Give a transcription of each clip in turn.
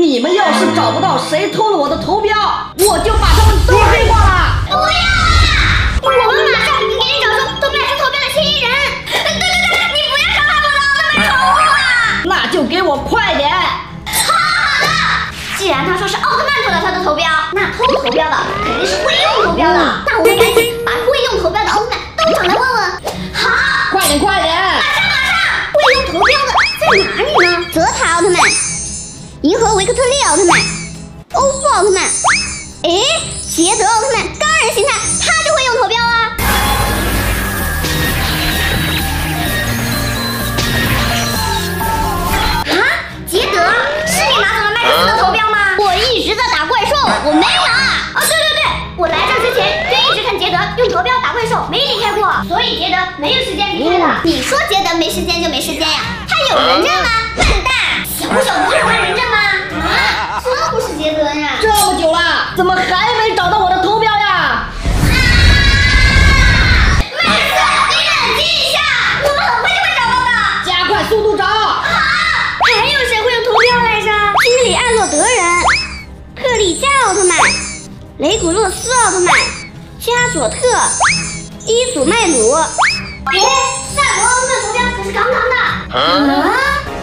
你们要是找不到谁偷了我的投标，我就把他们都黑化了。 不要啊！我们马上给你找出偷麦斯投标的嫌疑人。对，你不要伤害我的奥特曼宠物啊！ 那就给我快点。 好，既然他说是奥特曼偷了他的投标，那偷投标的肯定是会用投标的。那我们赶紧把会用投标的奥特曼都找来问问。好， 快点！ 马上！会用投标的在哪里呢？泽塔奥特曼、银河维克特利奥特曼、欧夫奥特曼，捷德奥特曼钢人形态，他就会用投标啊！捷德，是你拿走了麦克斯的投标吗？我一直在打怪兽，我没拿。对，我来这之前就一直看捷德用投标打怪兽，没离开过，所以捷德没有时间离开的。你说捷德没时间就没时间呀？他有人证吗？笨蛋，小不是有人证吗？这不是捷德呀！ 这么久了，怎么还没找到我的投标呀？ 麦克斯，你冷静一下，我们很快就会找到的。 加快速度找。 还有谁会用投标来着？居里艾洛德人、特利迦奥特曼、雷古洛斯奥特曼、加佐特、伊祖麦鲁。赛罗奥特曼投标可是杠杠的。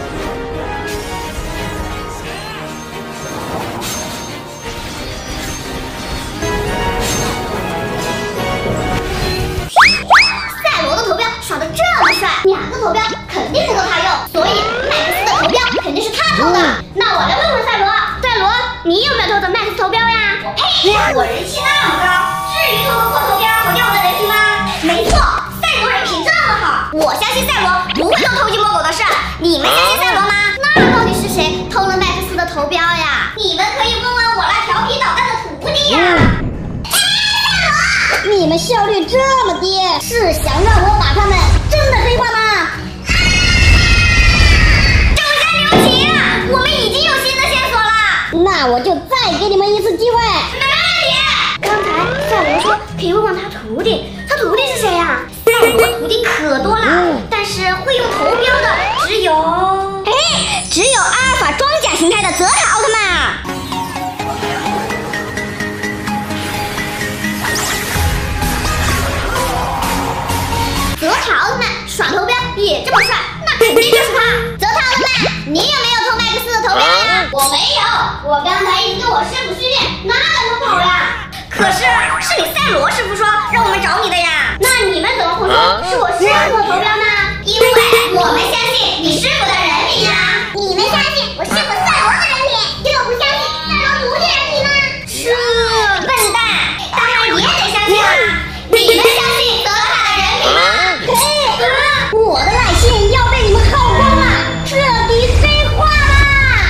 赛罗的投标耍得这么帅，2个投标肯定不够他用，所以麦克斯的投标肯定是他偷的。那我来问问赛罗，你有没有偷走麦克斯投标呀？嘿，我人气那么高，至于偷个破投标毁掉我的人品吗？没错，赛罗人品这么好，我相信赛罗不会做偷鸡摸狗的事。你们相信赛罗吗？那到底是谁偷了麦克斯的投标呀？你们可以问问我那调皮捣蛋的徒弟呀。 你们效率这么低，是想让我把他们真的黑化吗？ 手下留情，我们已经有新的线索了。 那我就再给你们一次机会。 没问题。刚才赛罗说可以问问他徒弟，他徒弟是谁呀？赛罗徒弟可多了，但是会用投标的只有阿尔法装甲形态的泽塔奥特曼啊。泽塔奥特曼耍投标也这么帅，那肯定就是他。泽塔奥特曼，你有没有偷麦克斯的投标呀？我没有，我刚才一直跟我师傅训练，哪敢偷跑呀？可是你赛罗师傅说让我们找你的呀。那你们怎么会说是我师傅的投标呢？因为我们相信你师傅的人品呀。你们相信我师傅赛罗的人品，就不相信赛罗徒弟人品吗？这笨蛋，当然也得相信啊。你们相信泽塔的人品吗？ 我的耐心要被你们耗光了，彻底黑化啦！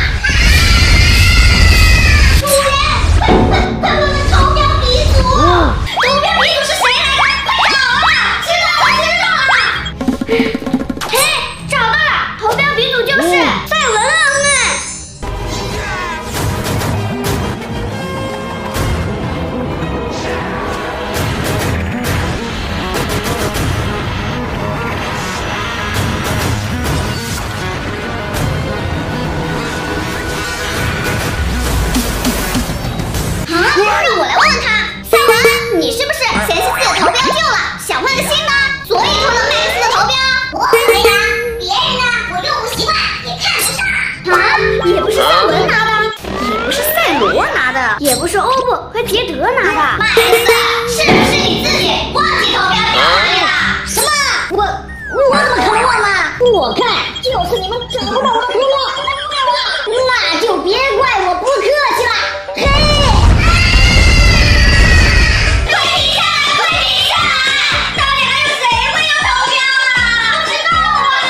主人，快问问投标鼻祖！投标鼻祖是谁来着？快找啊！知道了！找到了！投标鼻祖就是赛文奥特曼。让我来问问他，赛文，你是不是嫌弃自己的投标旧了，想换个新的，所以偷了麦克斯的投标？不会呀，别人的我用不习惯，也看不上。也不是赛文拿的，也不是赛罗拿的，也不是欧布和捷德拿的。麦克斯，是不是你自己忘记投标掉哪里了？ 什么？我怎么可能忘了？我看就是你们找不到我的投标，那就别怪我不客气了。嘿！ 到底还有谁会用投标啊？不知道，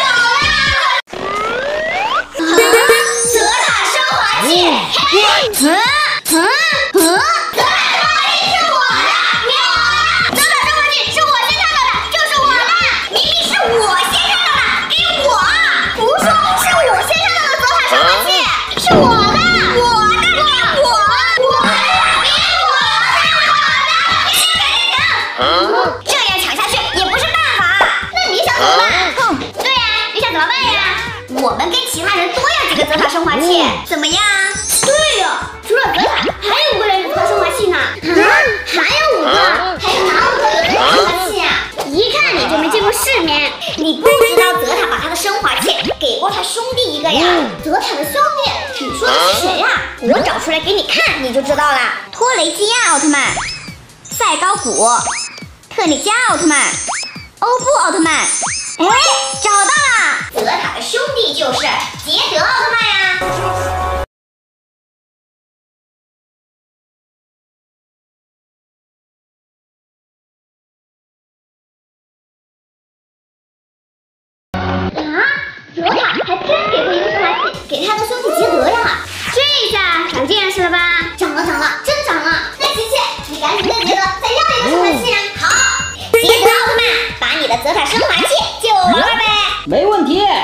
我走了。泽塔升华器，泽塔升华器是我的，别我了。泽塔升华器是我先看到的，就是我的，明明是我先看到的，给我！胡说，是我先看到的泽塔升华器，是我的，这样抢下去也不是办法。那你想怎么办？对呀，你想怎么办呀？我们跟其他人多要几个泽塔升华器，怎么样？ 对呀，除了泽塔，还有5个人有泽塔升华器呢。啊，还有5个？还有哪5个有泽塔升华器啊？一看你就没见过世面，你不知道泽塔把他的升华器给过他兄弟一个呀。泽塔的兄弟，你说的是谁呀？我找出来给你看，你就知道了。托雷基亚奥特曼、赛高古、特里加奥特曼、欧布奥特曼。哎，找到了，泽塔的兄弟就是捷德奥特曼呀。泽塔还真给过一个升华器给他的兄弟捷德呀，这下长见识了吧？长了，真长了。那琪琪，你赶紧跟捷德再要一个升华器呀！好，捷德奥特曼，把你的泽塔升华器借我玩玩呗。 没问题。 耶，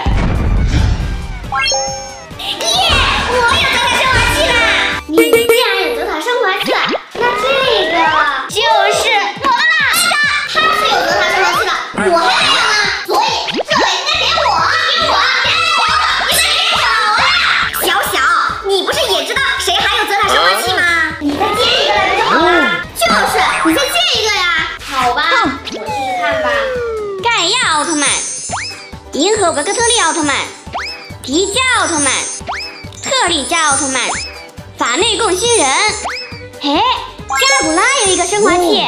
我有泽塔升华器了！你既然有泽塔升华器了，那这个就是我的了。是的，他是有泽塔升华器的，我还没有呢，所以这个应该给我。你不是也知道谁还有泽塔升华器吗？你再借一个来不就好了？就是，你再借一个呀。好吧，我试试看吧。盖亚奥特曼、银河维克特利奥特曼、迪迦奥特曼、特利迦奥特曼、法内贡新人。哎，加古拉有一个升华器。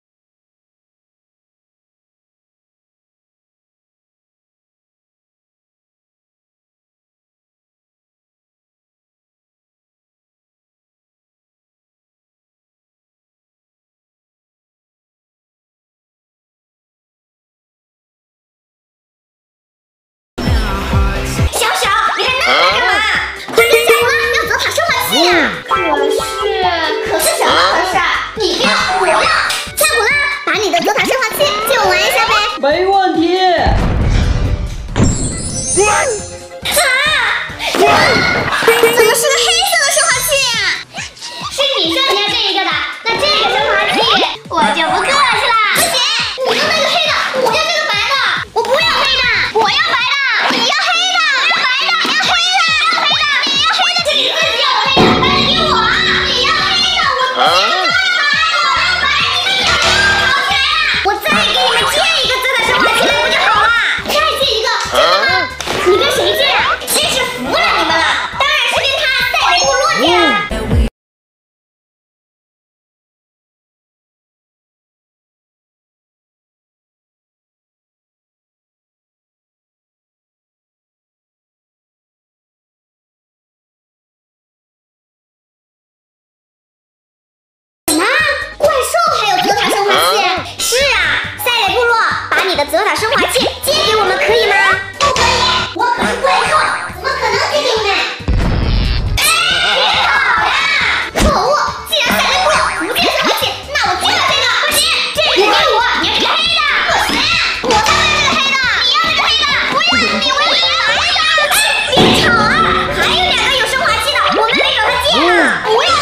可是怎么回事？你不要，我要！加古拉，把你的泽塔升华器借我玩一下呗。 没问题。 怎么是个黑色的升华器呀？是你说你要这一个的，那这个升华器我就不客气了。不行，你要那个黑的，我要这个白的。我不要黑的，我要白的。你要黑的，我要白的。你要黑的，要黑的，你要黑的，是你自己要的黑的，白的给我。你要黑的，我不行，我要白，你们吵起来了。我再给你们借一个泽塔升华器不就好了？再借一个，真的吗？你跟谁借啊？真是服了你们了。当然是跟他赛雷部落借啊。你的泽塔升华器借给我们可以吗？不可以，我可是怪兽，怎么可能借给你们？别跑呀！可恶！既然赛雷部落不借升华器，那我就要这个。不行，这个给我，你要这个黑的。我谁呀？我才不要这个黑的！你要这个黑的！不要，你我也要黑的！别吵啊！还有2个有升华器的，我们没找他借啊！不要